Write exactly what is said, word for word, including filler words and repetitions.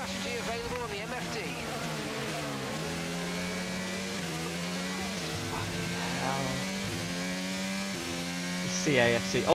capacity available on the M F D. Hell. C A F C.